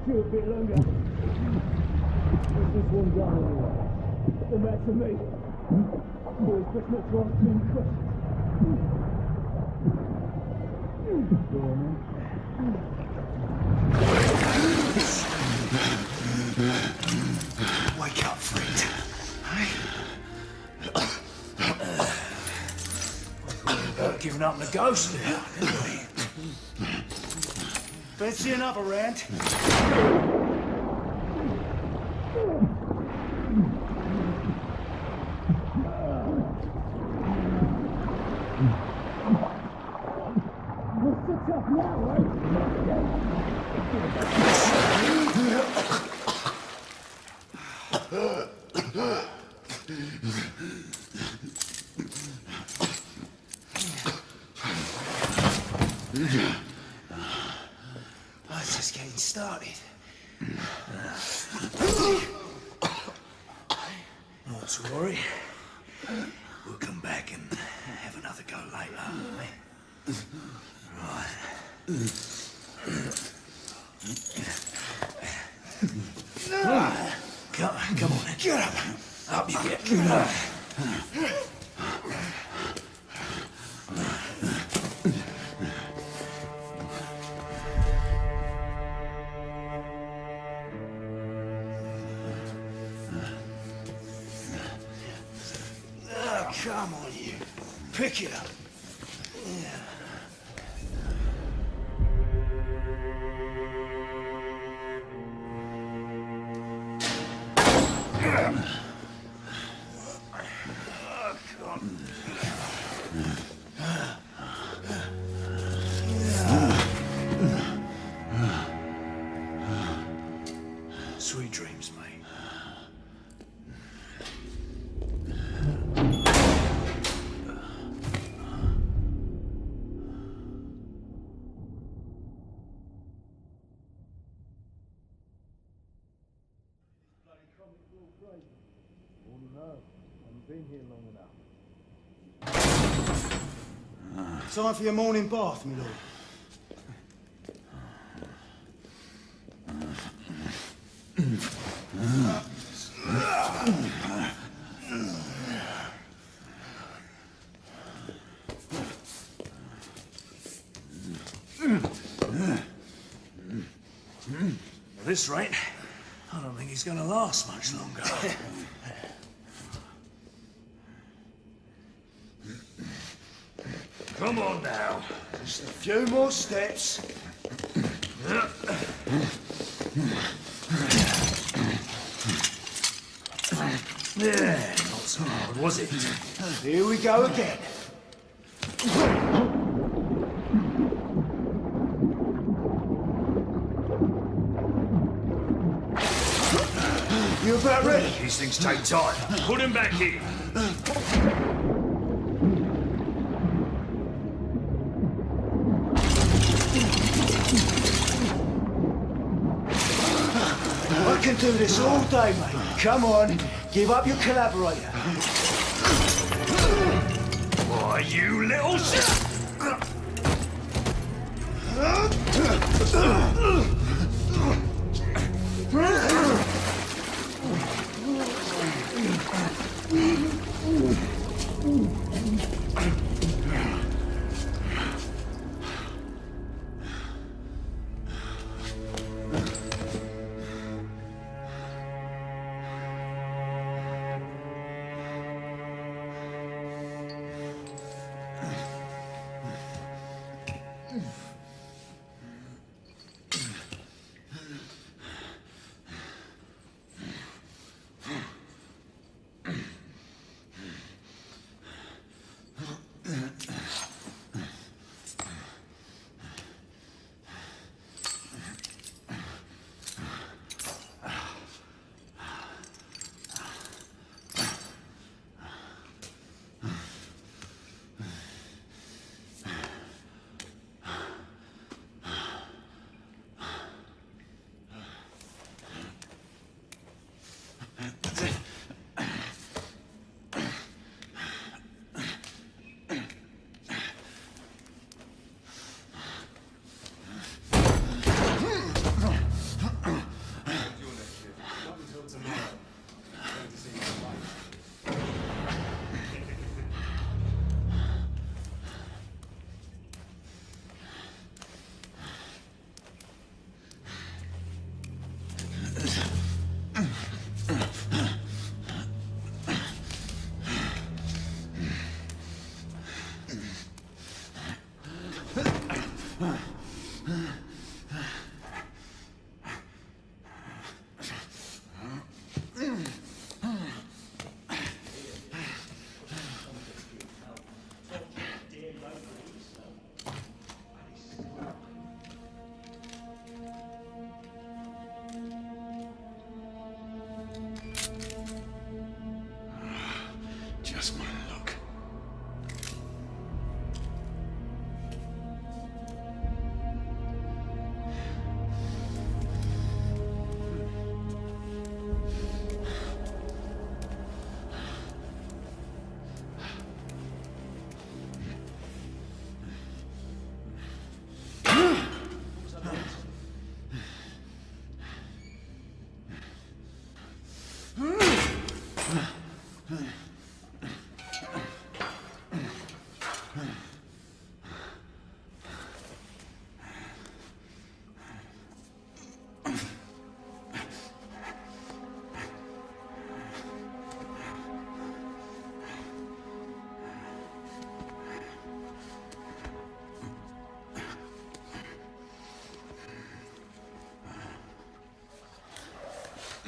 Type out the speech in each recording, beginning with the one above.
you a bit longer. There's just one gun anyway. The match for me. Boys, best not to ask too many questions. Go on, man. Wake up, friend. Giving up the ghost now, didn't we? Fancy another round? What's the tough now, right? Oh, it's just getting started. Not to worry. We'll come back and have another go later. Right. Come on, get up. Up you get. Come on, you. Pick it up. Sweet dreams, mate. Been here long enough. Time for your morning bath, my lord. At this rate, I don't think he's gonna last much longer. Come on now. Just a few more steps. Yeah, not so hard, was it? Here we go again. You about ready? These things take time. Put him back in. I can do this all day, mate. Come on, give up your collaborator. Why, you little shit!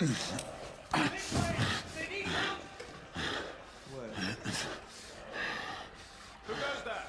Who goes there?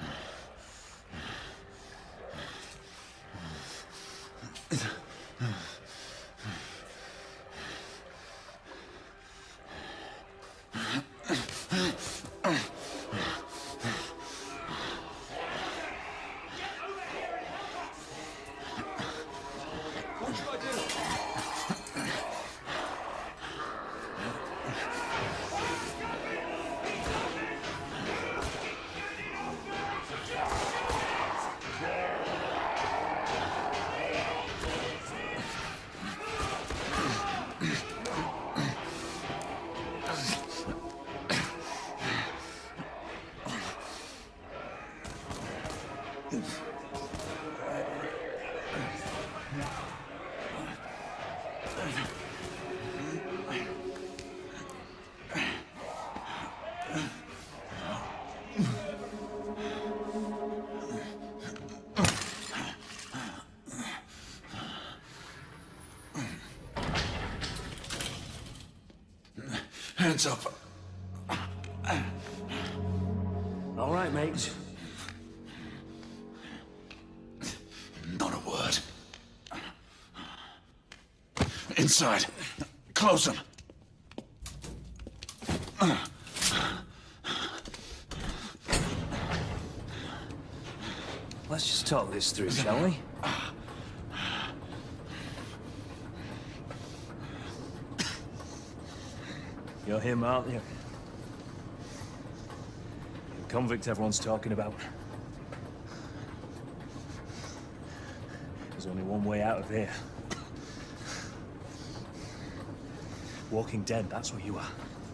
Hands up. All right, mate. Not a word. Inside. Close them. Let's just talk this through, shall we? You're him, aren't you? The convict everyone's talking about. There's only one way out of here. Walking Dead, that's where you are.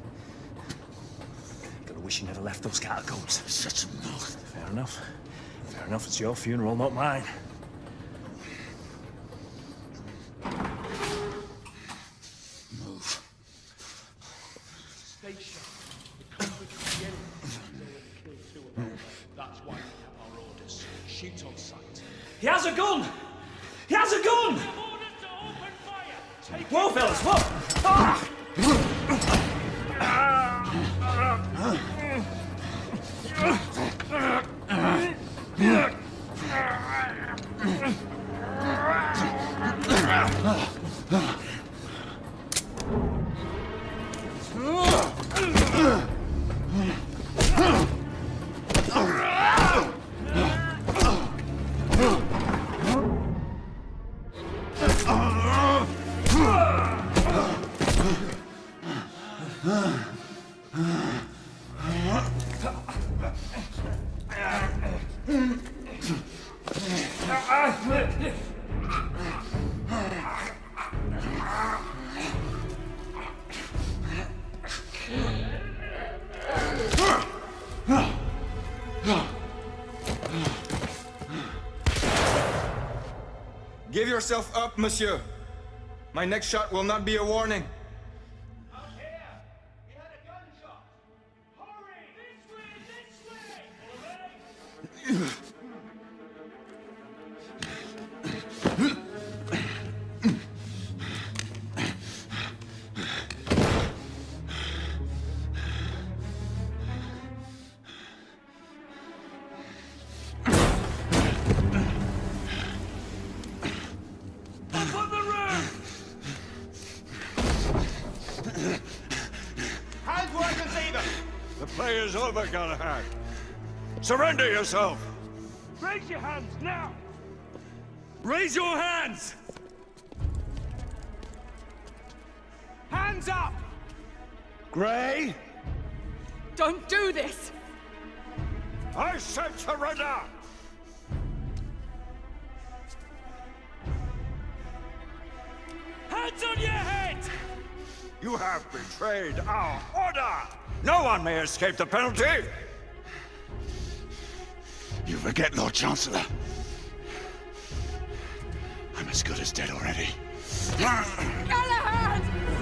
Gotta wish you never left those catacombs. Such a mouth. Fair enough. Fair enough, it's your funeral, not mine. Move. Stay sharp. The convict will be anything. They would kill two of them. That's why we have our orders. Shoot on sight. He has a gun! He has a gun! Orders to open fire! Take Whoa, fellas, whoa! Ah! Give yourself up, monsieur. My next shot will not be a warning. Out here! He had a gunshot! Hurry! This way! This way! The play is over, Galahad. Surrender yourself! Raise your hands now! Raise your hands! Hands up! Gray, Don't do this! I said surrender! Hands on your head! You have betrayed our order! No one may escape the penalty! You forget, Lord Chancellor. I'm as good as dead already. Galahad!